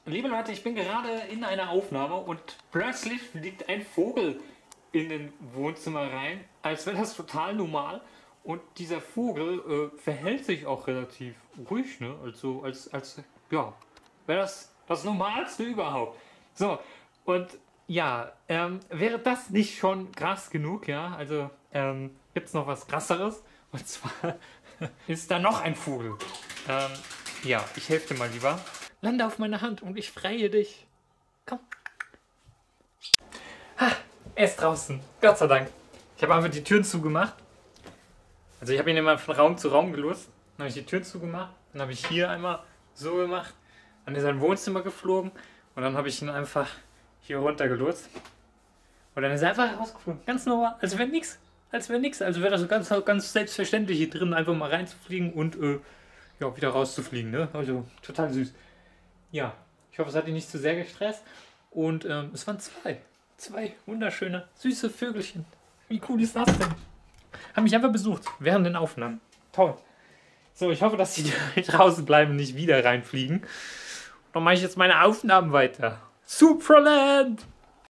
Liebe Leute, ich bin gerade in einer Aufnahme und plötzlich fliegt ein Vogel in den Wohnzimmer rein, als wäre das total normal. Und dieser Vogel verhält sich auch relativ ruhig, ne? Also ja, wäre das Normalste überhaupt. So, und ja, wäre das nicht schon krass genug, ja? Also, gibt es noch was krasseres? Und zwar ist da noch ein Vogel. Ja, ich helfe dir mal lieber. Lande auf meine Hand und ich freie dich. Komm. Ha, er ist draußen. Gott sei Dank. Ich habe einfach die Türen zugemacht. Also ich habe ihn immer von Raum zu Raum gelotst. Dann habe ich die Türen zugemacht. Dann habe ich hier einmal so gemacht. Dann ist er in sein Wohnzimmer geflogen. Und dann habe ich ihn einfach hier runter gelotst. Und dann ist er einfach rausgeflogen. Ganz normal. Als wäre nichts. Als wäre nichts. Also wäre das so ganz selbstverständlich hier drin einfach mal reinzufliegen und ja, wieder rauszufliegen. Ne? Also total süß. Ja, ich hoffe, es hat ihn nicht zu sehr gestresst. Und es waren zwei wunderschöne, süße Vögelchen. Wie cool ist das denn? Haben mich einfach besucht während den Aufnahmen. Toll. So, ich hoffe, dass die draußen bleiben und nicht wieder reinfliegen. Und dann mache ich jetzt meine Aufnahmen weiter. Supraland!